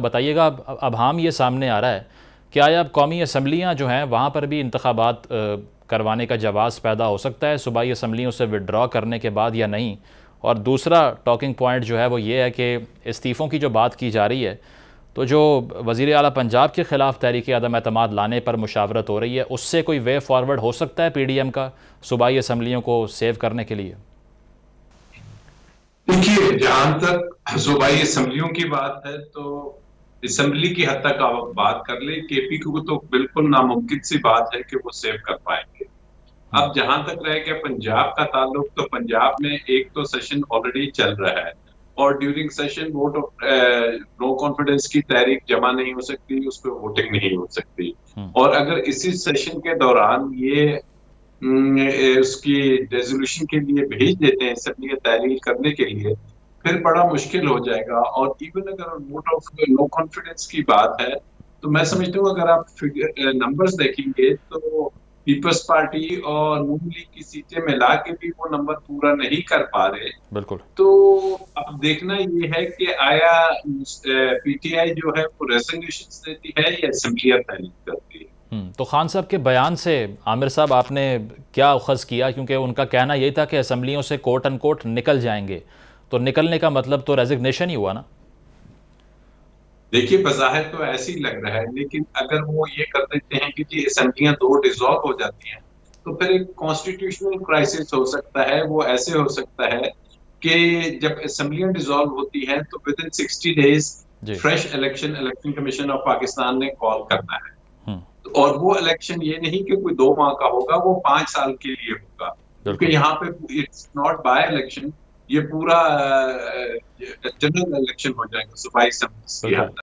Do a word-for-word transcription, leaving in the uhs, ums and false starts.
बताइएगा, अब अब हम ये सामने आ रहा है कि आया अब कौमी असम्बलियाँ जो हैं वहाँ पर भी इंतखाबात करवाने का जवाज़ पैदा हो सकता है सूबाई असम्बलियों से विड्रॉ करने के बाद या नहीं। और दूसरा टॉकिंग पॉइंट जो है वो ये है कि इस्तीफ़ों की जो बात की जा रही है, तो जो वज़ीर आला पंजाब के ख़िलाफ़ तहरीक अदम एतमाद लाने पर मुशावरत हो रही है, उससे कोई वे फॉरवर्ड हो सकता है पी डी एम का सूबाई असम्बलियों को सेव करने के लिए? देखिए, जहां तक सूबाई असम्बलियों की बात है तो असम्बली की हद तक आप बात कर ले, केपी को तो बिल्कुल नामुमकिन सी बात है कि वो सेव कर पाएंगे। अब जहां तक रह गया पंजाब का ताल्लुक, तो पंजाब में एक तो सेशन ऑलरेडी चल रहा है और during session vote of no confidence की तहरीक जमा नहीं हो सकती, उस पर वोटिंग नहीं हो सकती। और अगर इसी सेशन के दौरान ये उसकी रेजोल्यूशन के लिए भेज देते हैं असम्बली तहरीर करने के लिए, फिर बड़ा मुश्किल हो जाएगा। और इवन अगर वोट ऑफ नो कॉन्फिडेंस की बात है तो मैं समझता हूँ अगर आप फिगर नंबर्स देखेंगे तो पीपल्स पार्टी और नून लीग की सीटें मिला के भी वो नंबर पूरा नहीं कर पा रहे। बिल्कुल। तो अब देखना ये है कि आया पीटीआई जो है वो रेजोल्यूशन देती है या असम्बलियां तहरीर करती है। तो खान साहब के बयान से आमिर साहब आपने क्या अखज़ किया, क्योंकि उनका कहना यही था कि असम्बलियों से कोट एंड कोट निकल जाएंगे, तो निकलने का मतलब तो रेजिग्नेशन ही हुआ ना? देखिए, बज़ाहिर तो ऐसे ही लग रहा है, लेकिन अगर वो ये कर देते हैं कि जी असम्बलियां दो डिसॉल्व हो जाती हैं तो फिर एक कॉन्स्टिट्यूशनल क्राइसिस हो सकता है। वो ऐसे हो सकता है कि जब असम्बलियां डिसॉल्व होती हैं तो within sixty days fresh election election commission of Pakistan ने कॉल करना है। और वो इलेक्शन ये नहीं कि कोई दो माह का होगा, वो पांच साल के लिए होगा, क्योंकि यहाँ पे इट्स नॉट बाय इलेक्शन, ये पूरा जनरल इलेक्शन हो जाएगा सूबाई असेंबली के अंदर।